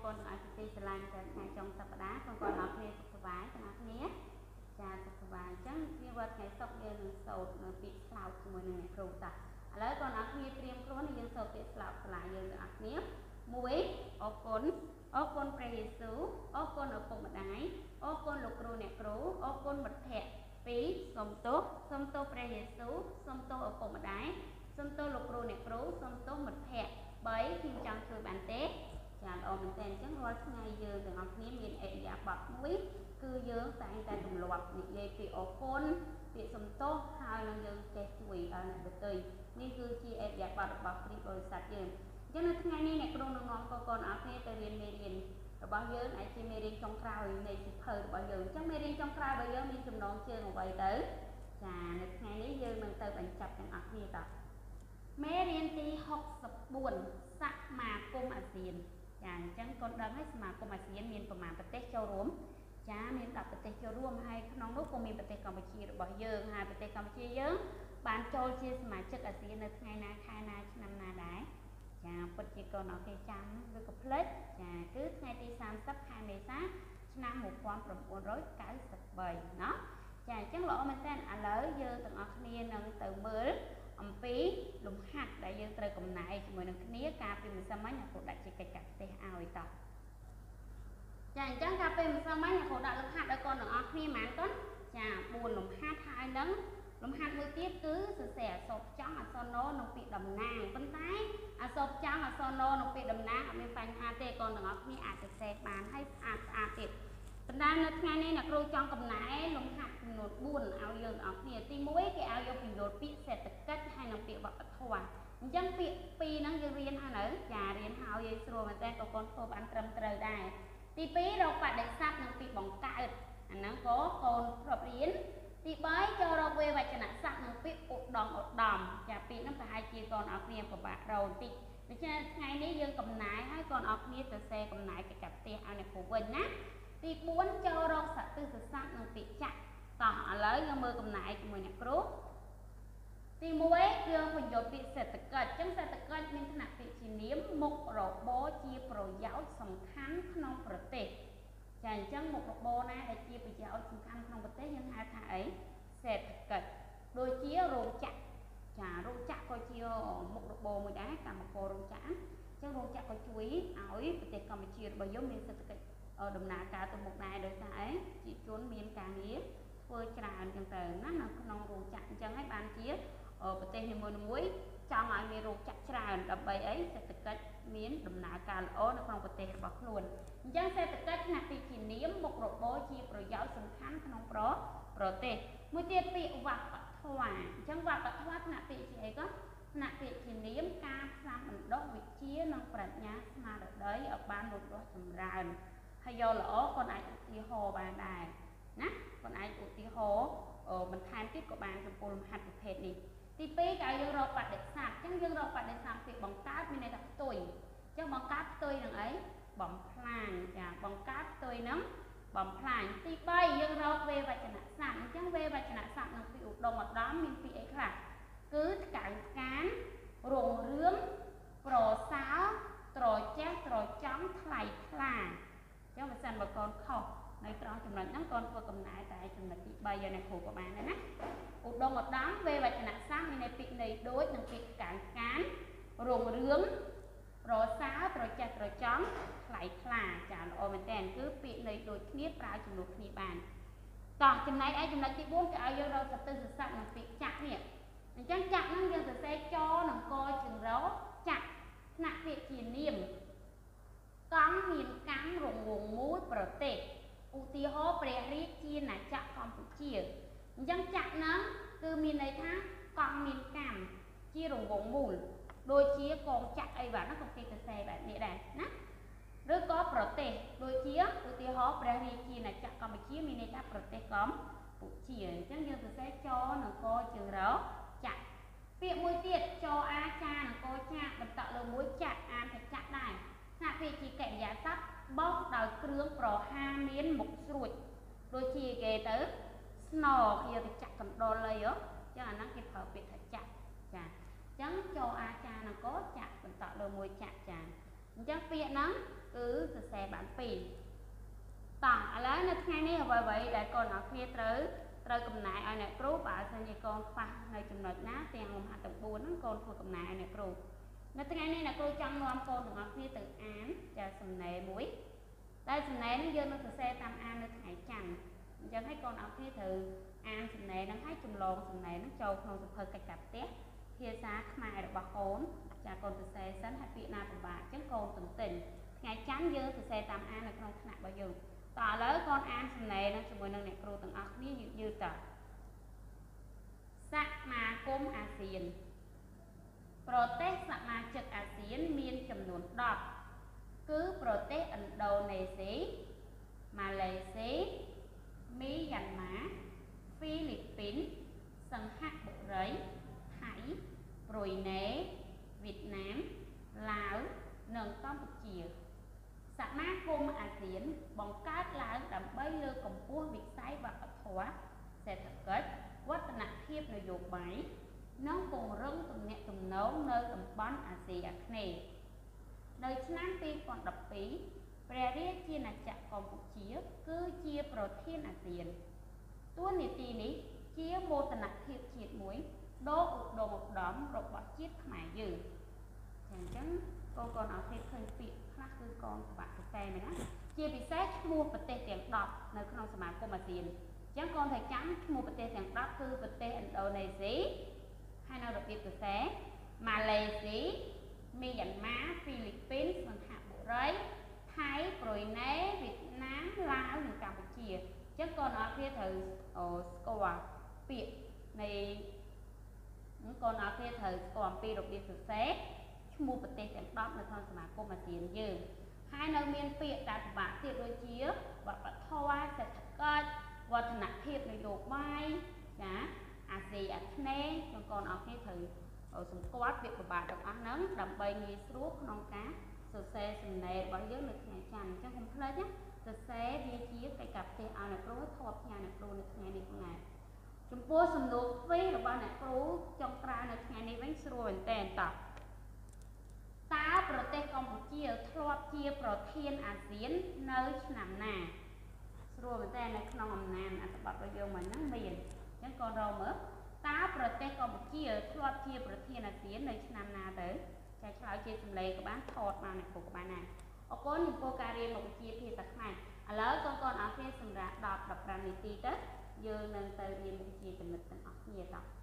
កូនអាចទីស្រឡាញ់តែថ្ងៃចុងសប្តាហ៍កូនអរគ្នាសុខសប្បាយទាំងអស់គ្នាចាសុខសប្បាយអញ្ចឹងវាវត្តថ្ងៃសុក្រយើងនឹងសូត្រនៅពាក្យស្លោកជាមួយនឹងអ្នកគ្រូតាឥឡូវកូនអរគ្នាត្រៀមខ្លួនយើងសូត្រពាក្យស្លោកឆ្លាយើងទាំងអស់គ្នា1អរគុណព្រះយេស៊ូវអរគុណឪពុកម្ដាយអរគុណលោកគ្រូអ្នកគ្រូអរគុណមិត្តភ័ក្តិ2សូមទោសព្រះយេស៊ូវសូមទោសឪពុកម្ដាយសូមទោសលោកគ្រូអ្នកគ្រូសូមទោសមិត្តភ័ក្តិ3ខ្ញុំចង់ជួយបានទេចាល្អមែនតើអញ្ចឹងរាល់ថ្ងៃយើងទាំងអស់គ្នាមានអរិយាប័ត្រមួយគឺយើងតែងតែទម្លាប់និយាយពីអរគុណពាក្យសំទោសហើយនឹងយើងចេះជួយដល់អ្នកដទៃនេះគឺជាអរិយាប័ត្ររបស់គ្រីស្ទបរិស័ទយើងអញ្ចឹងនៅថ្ងៃនេះអ្នកគ្រូនឹងនាំកូនអរគ្នាទៅរៀនមេរៀនរបស់យើងអាចជាមេរៀនចុងក្រោយនៃសៀវភៅរបស់យើងអញ្ចឹងមេរៀនចុងក្រោយរបស់យើងមានចំណងជើងអ្វីទៅចានៅថ្ងៃនេះយើងនឹងទៅបញ្ចប់ទាំងអស់គ្នាតើមេរៀនទី64សមាគមអាស៊ានចាអញ្ចឹងកូនដឹងហើយសមាគមអាស៊ានមានប្រមាណប្រទេសចូលរួមចាមាន10ប្រទេសចូលរួមហើយក្នុងនោះក៏មានប្រទេសកម្ពុជារបស់យើងហើយប្រទេសកម្ពុជាយើងបានចូលជាសមាជិកអាស៊ាននៅថ្ងៃណាខែណាឆ្នាំណាដែរចាពិតជាកូនអរគ្នាចាំឬក៏ភ្លេចចាគឺថ្ងៃទី30ខែមេសាឆ្នាំ1993ណាចាអញ្ចឹងល្អមែនតើឥឡូវយើងទាំងអស់គ្នានឹងទៅមើលអំពីលំហាត់ដែលយើងត្រូវកំណែជាមួយនឹងគ្នាការពីម្សិលមិញអ្នកគ្រូដាក់ជាកិច្ចការផ្ទះឲ្យតោះចាអញ្ចឹងការពីម្សិលមិញអ្នកគ្រូដាក់លំហាត់ឲ្យកូនទាំងអស់គ្នាហ្មងកូនចា4លំហាត់ហើយនឹងលំហាត់មួយទៀតគឺសរសេរអក្សរផ្ចំអក្សរណនិងពាក្យតំណាងប៉ុន្តែអក្សរផ្ចំអក្សរណនិងពាក្យតំណាងអត់មានបញ្ហាទេកូនទាំងអស់គ្នាអាចសរសេរបានហើយស្អាតទៀតប៉ុន្តែនៅថ្ងៃនេះអ្នកគ្រូចង់កំណែលំហាត់ចំនួន4ឲ្យយើងទាំងអស់គ្នាទី1គេឲ្យយកពន្យល់ពាក្យសេដ្ឋកិច្ចហើយនិងពាក្យវប្បធម៌អញ្ចឹងពាក្យពីរហ្នឹងយើងរៀនហើយនៅចារៀនហើយយើងស្រួលមែនតើក៏កូនធ្វើបានត្រឹមត្រូវដែរទី2រកបដិស័ព្ទនិងពាក្យបង្កើតអាហ្នឹងក៏កូនធ្លាប់រៀនទី3ចូលរកវេវចនស័ព្ទនិងពាក្យឧត្តមចាពាក្យហ្នឹងប្រហែលជាកូនអរគ្នាពិបាករកបន្តិចដូច្នេះថ្ងៃនេះយើងកំណែឲ្យកូនអរគ្នាសរសេរកំណែកិច្ចការផ្ទះឲ្យអ្នកគ្រូវិញណាទី4ចូលរកសត្វទិសស័ព្ទនិងពាក្យចាក់តោះឥឡូវយើងមើលកំណែជាមួយអ្នកគ្រូទី1យើងបញ្យល់ពាក្យសេដ្ឋកិច្ចអញ្ចឹងសេដ្ឋកិច្ចមានឋានៈពាក្យជានាមមុខរបរជាប្រយោជន៍សំខាន់ក្នុងប្រទេសចាអញ្ចឹងមុខរបរណាដែលជាប្រយោជន៍សំខាន់ក្នុងប្រទេសយើងហៅថាអីសេដ្ឋកិច្ចដូចជារោងចក្រចារោងចក្រក៏ជាមុខរបរមួយដែរកម្មកររោងចក្រអញ្ចឹងរោងចក្រក៏ជួយឲ្យប្រទេសកម្ពុជារបស់យើងមានសេដ្ឋកិច្ចដំណើរការទៅមុខដែរដោយសារអីប្រជាជនមានការងារធ្វើច្រើនអញ្ចឹងទៅណានៅក្នុងរោងចក្រអញ្ចឹងហើយបានជាប្រទេសនីមួយៗចង់ឲ្យមានរោងចក្រច្រើនដើម្បីអីសេដ្ឋកិច្ចមានដំណើរការល្អនៅក្នុងប្រទេសរបស់ខ្លួនអញ្ចឹងសេដ្ឋកិច្ចថ្នាក់ពាក្យជានាមមុខរបរជាប្រយោជន៍សំខាន់ក្នុងប្រទេសមួយទៀតពាក្យវប្បធម៌អញ្ចឹងវប្បធម៌ថ្នាក់ពាក្យជាអីក៏ថ្នាក់ពាក្យជានាមការផ្សំបណ្ដុះវិជ្ជានិងប្រាជ្ញាស្មារតីឲ្យបានលូតលាស់ចម្រើនហើយយកល្អគាត់អាចឧទាហរណ៍បានដែរណាគាត់អាចឧទាហរណ៍បន្ថែមទៀតក៏បានចំពោះលំហាត់ប្រភេទនេះទី2ក៏យើងរកបដិស័ព្ទអញ្ចឹងយើងរកបដិស័ព្ទពាក្យបង្កើតមានន័យថាផ្ទុយអញ្ចឹងបង្កើតផ្ទុយនឹងអីបំផ្លាញចាបង្កើតផ្ទុយនឹងបំផ្លាញទី3យើងរកវេវចនស័ព្ទអញ្ចឹងវេវចនស័ព្ទនឹងពាក្យឧត្តមឧត្តមមានពាក្យអីខ្លះគឺថ្កើងថ្កានរុងរឿងប្រសើរត្រចេះត្រចង់ថ្លៃថ្លាអញ្ចឹងបើសិនបើកូនខុសនៅត្រង់ចំណុចហ្នឹងកូនធ្វើកំណែតែចំណុចទី3យកអ្នកគ្រូក៏បានដែរណាឧត្តមឧត្តមវេវចនស័ព្ទមានពាក្យន័យដូចនឹងពាក្យថ្កើងថ្កានរុងរឿងប្រសើរត្រចេះត្រចង់ថ្លៃថ្លាចាល្អមែនតើគឺពាក្យន័យដូចគ្នាប្រើជំនួសគ្នាបានតោះចំណែកឯចំណុចទី4គេឲ្យយើងរកសត្វទិសស័ព្ទនិងពាក្យចាក់នេះអញ្ចឹងចាក់ហ្នឹងយើងសរសេរចនិងកជើងរចាក់ថ្នាក់ពាក្យជានាមកង់មានកម្មរង្វង់មូលប្រទេសឧទាហរណ៍ព្រះរាជាណាចក្រកម្ពុជាអញ្ចឹងចាក់ហ្នឹងគឺមានន័យថាកង់មានកម្មជារង្វង់មូលដូចជាកងចាក់អីបាទហ្នឹងក៏គេសរសេរបែបនេះដែរណាឬក៏ប្រទេសដូចជាឧទាហរណ៍ព្រះរាជាណាចក្រកម្ពុជាមានន័យថាប្រទេសកម្ពុជាអញ្ចឹងយើងសរសេរចនិងកជើងរចាក់ពាក្យមួយទៀតចអាចានិងកចាក់បន្តលើមួយចាក់អានថាចាក់ដែរថ្នាក់ពាក្យជាកិរិយាសព្ទបោកដោយគ្រឿងប្រហាមានមុខស្រួចដូចជាគេទៅស្នគេទៅចាក់កណ្ដុរអីហ៎ចឹងអាហ្នឹងគេប្រើពាក្យថាចាក់ចាអញ្ចឹងចអាចានិងកចាក់បន្តលើមួយចាក់ចា chắc việc nó cứ từ xe bản pì tỏ lấy nó ngay này vậy vậy để con nó kia tới rồi cầm nại ở này cũ bảo sao như con pha nơi chùm nợ ná tiền làm hạt tầng buồn nó con thôi cầm nại này cũ nó ngay này là cô trong non con được nó kia từ án cho sầm nề muối đây sầm nề nó dơ nó từ xe tam an nó thải chằn cho thấy con nó kia từ an sầm nề nó thấy chùm lồn sầm nề nó trâu không sụp hơi cạch cạch té kia xa mai được bạc khốn cha con từ xe sẵn hạt Việt Nam của bà chứ con từng tình ngày chán dơ từ xe tam an là không nặng bao giờ tỏ lấy con an sầm nề nó chùm mười nâng nè cô từng ọc ní như tờ sắc mà cung ASEANประเทศสมาชิกอาเซียนมีจำนวน10คือประเทศอินโดนีเซียมาเลเซียมียันมาฟิลิปปินส์สิงคโปร์ไทยบรูไนเวียดนามลาวនិងកម្ពុជាសមាគមអាស៊ានបង្កើតឡើងដើម្បីលើកកម្ពស់វិស័យវប្បធម៌សេដ្ឋកិច្ចវឌ្ឍនភាពនយោបាយនិងពង្រឹងទំនាក់ទំនងនៅតំបន់អាស៊ីអាគ្នេយ៍នៅឆ្នាំ2012ព្រះរាជាណាចក្រកម្ពុជាគឺជាប្រធានអាស៊ានតួនាទីនេះជាមោទនភាពជាតិមួយដ៏ឧត្តមឧត្តមរបស់ជាតិខ្មែរយើងអញ្ចឹងកូនអត់ឃើញពាក្យខ្លះគឺកូនពិបាកសរសេរមែនណាជាពិសេសឈ្មោះប្រទេសទាំង10នៅក្នុងសមាគមអាស៊ានអញ្ចឹងកូនត្រូវចាំឈ្មោះប្រទេសទាំង10គឺប្រទេសឥណ្ឌូនេស៊ីហើយនៅរបៀបសរសេរម៉ាឡេស៊ីមីយ៉ាន់ម៉ាហ្វីលីពីនសិង្ហបុរីថៃប្រ៊ុយណេវៀតណាមឡាវនិងកម្ពុជាអញ្ចឹងកូនអត់គ្នាត្រូវស្គាល់ពាក្យនៃកូនអត់គ្នាត្រូវស្គាល់អំពីរបៀបសរសេរឈ្មោះប្រទេសទាំង10នៅក្នុងសមាគមអាស៊ានយើងហើយនៅមានពាក្យដែលពិបាកទៀតដូចជាវប្បធម៌សេដ្ឋកិច្ចវឌ្ឍនភាពនយោបាយចាអាស៊ីអាគ្នេយ៍បងប្អូនអរគ្នាត្រូវសម្គាល់ពាក្យពិបាកទាំងអស់ហ្នឹងដើម្បីងាយស្រួលក្នុងការសរសេរសំណេររបស់យើងនៅថ្ងៃច័ន្ទអញ្ចឹងកុំភ្លេចណាសរសេរវាជាកិច្ចការផ្ទះឲ្យអ្នកគ្រូធម៌ផ្ញើអ្នកគ្រូនៅថ្ងៃនេះផងដែរចំពោះសំណួរទ្វេរបស់អ្នកគ្រូចុងក្រោយនៅថ្ងៃនេះវិញស្រួលមែនតើតើប្រទេសកម្ពុជាធ្លាប់ជាប្រធានអាស៊ាននៅឆ្នាំណាស្រួលមែនតើនៅក្នុងអំណាចអត្ថបទរបស់យើងមកហ្នឹងមានអញ្ចឹងកូនរកមើលតើប្រទេសកម្ពុជាធ្លាប់ជាប្រធានអាស៊ាននៅឆ្នាំណាទៅចាឆ្លើយជាសម្លេងក៏បានថតមកអ្នកគ្រូក៏បានដែរអរគុណចំពោះការរៀនមុខវិជ្ជាភាសាខ្មែរឥឡូវកូនអរគ្នាសម្រាប់10-15នាទីទៅយើងនឹងទៅរៀនមុខវិជ្ជាចំណុចទាំងអស់គ្នាត